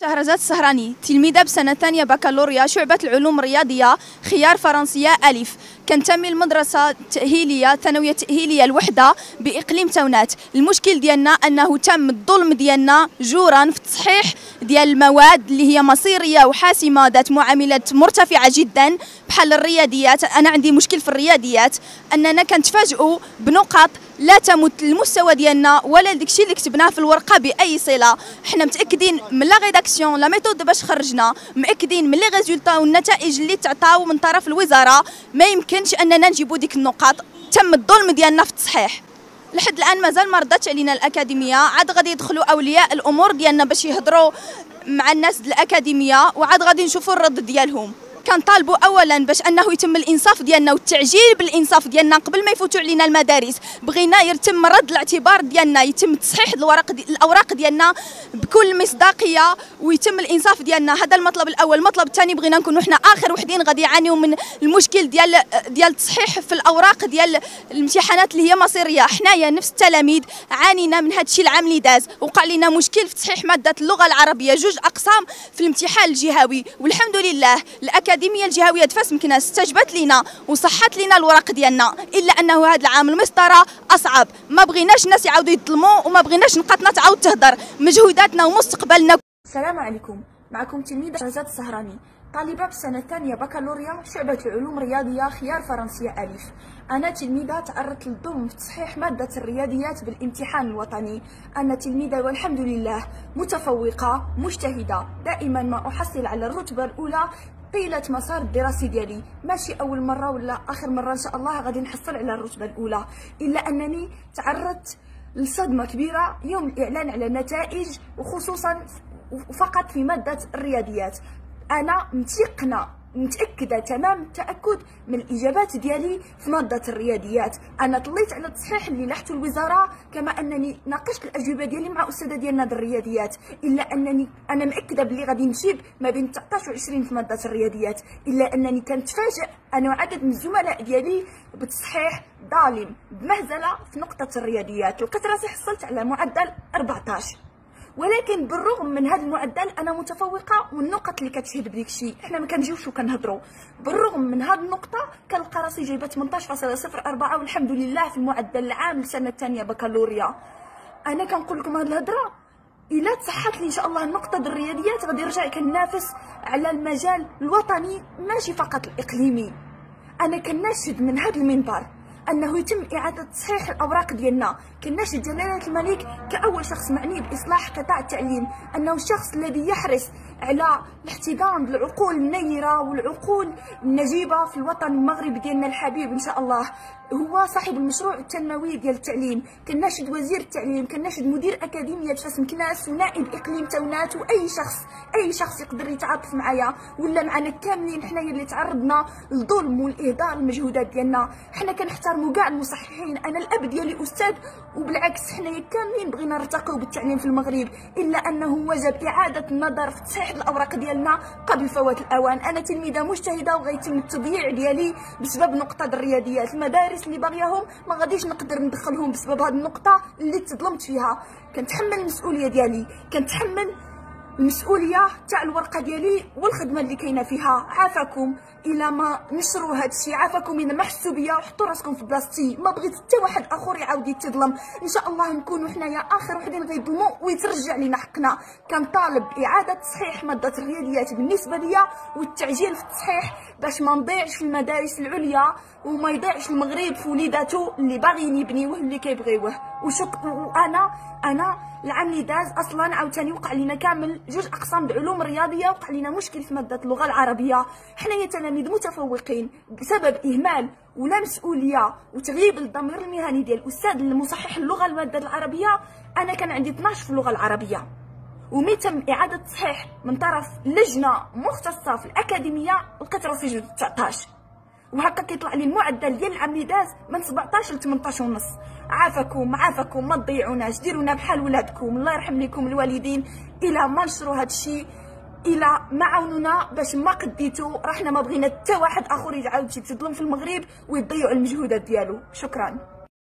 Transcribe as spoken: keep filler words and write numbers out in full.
شهرزاد السهراني، تلميذة بسنة ثانية بكالوريا شعبة العلوم الرياضية، خيار فرنسية ألف. كنتمي المدرسة التأهيلية ثانوية تأهيلية الوحدة بإقليم تونات. المشكل ديالنا أنه تم الظلم ديالنا جورا في التصحيح ديال المواد اللي هي مصيرية وحاسمة ذات معاملات مرتفعة جدا بحال الرياضيات. أنا عندي مشكل في الرياضيات أننا كنتفاجئوا بنقط لا تمت للمستوى ديالنا ولا داكشي اللي كتبناه في الورقه باي صله. حنا متاكدين من لا ريداكسيون لا ميثود باش خرجنا، متاكدين من لي ريزولطا والنتائج اللي تعطاو من طرف الوزاره. ما يمكنش اننا نجيبوا ديك النقاط. تم الظلم ديالنا في التصحيح. لحد الان مازال ما رداتش علينا الاكاديميه. عاد غادي يدخلوا اولياء الامور ديالنا باش يهضروا مع الناس د الاكاديميه، وعاد غادي نشوفوا الرد ديالهم. كنطالبوا اولا باش انه يتم الانصاف ديالنا والتعجيل بالانصاف ديالنا قبل ما يفوتوا علينا المدارس. بغينا يتم رد الاعتبار ديالنا، يتم تصحيح الورق دي الاوراق ديالنا بكل مصداقيه، ويتم الانصاف ديالنا. هذا المطلب الاول. المطلب الثاني، بغينا نكونوا حنا اخر وحدين غادي يعانيوا من المشكل ديال ديال التصحيح في الاوراق ديال الامتحانات اللي هي مصيريه. حنايا نفس التلاميذ عانينا من هذا الشيء العام اللي داز، وقع لنا مشكل في تصحيح ماده اللغه العربيه، جوج اقسام في الامتحان الجهوي. والحمد لله الأكاديمية الجهوية فاس مكناس استجبت لنا وصحت لنا الوراق ديالنا، الا انه هذا العام المسطره اصعب. ما بغيناش الناس يعاودوا يظلموا، وما بغيناش نقاطنا تعاود تهدر. مجهوداتنا ومستقبلنا. السلام عليكم، معكم تلميذة شهرزاد السهراني، طالبة بسنة ثانية بكالوريا شعبة العلوم الرياضية، خيار فرنسية ألف. أنا تلميذة تعرضت للظلم في تصحيح مادة الرياضيات بالامتحان الوطني. أنا تلميذة والحمد لله متفوقة مجتهدة، دائما ما أحصل على الرتبة الأولى طيلة مسار الدراسي ديالي. ماشي أول مرة ولا آخر مرة إن شاء الله غادي نحصل على الرتبة الأولى، إلا أنني تعرضت لصدمة كبيرة يوم الإعلان على النتائج، وخصوصا فقط في مادة الرياضيات. أنا متيقنة متأكدة تمام التأكد من الإجابات ديالي في مادة الرياضيات. أنا طليت على التصحيح اللي لحته الوزارة، كما أنني ناقشت الأجوبة ديالي مع أستاذة ديالنا ديال الرياضيات. إلا أنني أنا مأكدة بلي غادي نجيب ما بين تسعطاش و عشرين في مادة الرياضيات، إلا أنني كنتفاجئ أنا وعدد من الزملاء ديالي بتصحيح ظالم بمهزلة في نقطة الرياضيات. لقيت راسي حصلت على معدل أربعطاش، ولكن بالرغم من هذا المعدل انا متفوقه، والنقط اللي كتشهد بديك الشيء حنا ما كنجيوش وكنهضروا. بالرغم من هذه النقطه كنلقى راسي جايبه ثمنطاش فاصلة صفر أربعة، والحمد لله في المعدل العام للسنه الثانيه بكالوريا. انا كنقول لكم هذه الهضره الا تصحت لي ان شاء الله النقطه ديال الرياضيات غادي نرجع كننافس على المجال الوطني ماشي فقط الاقليمي. انا كناشد من هذا المنبر انه يتم اعاده تصحيح الاوراق ديالنا. كناشد جلاله الملك كاول شخص معني باصلاح قطاع التعليم، انه الشخص الذي يحرص على الاحتضان بالعقول النيره والعقول النجيبه في الوطن المغربي ديالنا الحبيب ان شاء الله، هو صاحب المشروع التنموي ديال التعليم. كناشد وزير التعليم، كناشد مدير اكاديميه فاس مكناس ونائب اقليم تونات، واي شخص اي شخص يقدر يتعاطف معايا ولا معنا كاملين حنايا اللي تعرضنا للظلم والاهدار المجهودات ديالنا. حنا كنحترموا كاع المصححين، انا الاب ديالي استاذ، وبالعكس حنايا كاملين بغينا نرتقيو بالتعليم في المغرب، الا انه وجب اعاده النظر في تصحيح الاوراق ديالنا قبل فوات الاوان. انا تلميذه مجتهده وغيتم التضييع ديالي بسبب نقطه الرياضيات. المدارس اللي باغياهم ما غاديش نقدر ندخلهم بسبب هذه النقطه اللي تظلمت فيها. كنتحمل المسؤوليه ديالي، كنتحمل المسؤوليه تاع الورقه ديالي والخدمه اللي كاينه فيها. عافاكم الى ما نشروا هذا الشيء، عافاكم الى ما حسوا بيا وحطوا راسكم في بلاصتي. ما بغيت حتى واحد اخر يعاود يتظلم. ان شاء الله نكونوا حنايا اخر وحدين غيظلموا ويترجع لنا حقنا. كنطالب اعاده تصحيح ماده الرياضيات بالنسبه ليا، والتعجيل في التصحيح باش ما نضيعش في المدارس العليا وما يضيعش المغرب في وليداتو اللي باغيين يبنيوه اللي كيبغيوه. وشك وانا انا العام اللي داز اصلا عاوتاني وقع لينا كامل جوج اقسام العلوم الرياضيه، وقع لينا مشكل في ماده اللغه العربيه. حنايا تلاميذ متفوقين بسبب اهمال ولا مسؤوليه وتغييب الضمير المهني ديال الاستاذ المصحح اللغه الماده العربيه. انا كان عندي اثناش في اللغه العربيه، ومي تم اعاده تصحيح من طرف لجنه مختصه في الاكاديميه لقيت راسي جبت تسعطاش، وهكا كيطلع لي المعدل ديال العام اللي داز من سبعطاش ل ثمنطاش ونص. عافاكم عافاكم ما تضيعوناش، ديرونا بحال ولادكم، الله يرحم لكم الوالدين. الى ما نشروا هذا الشيء، الى ما عاونونا باش ما قديتو، راه حنا ما بغينا حتى واحد اخر يعاود يتظلم في المغرب ويضيع المجهودات ديالو. شكرا.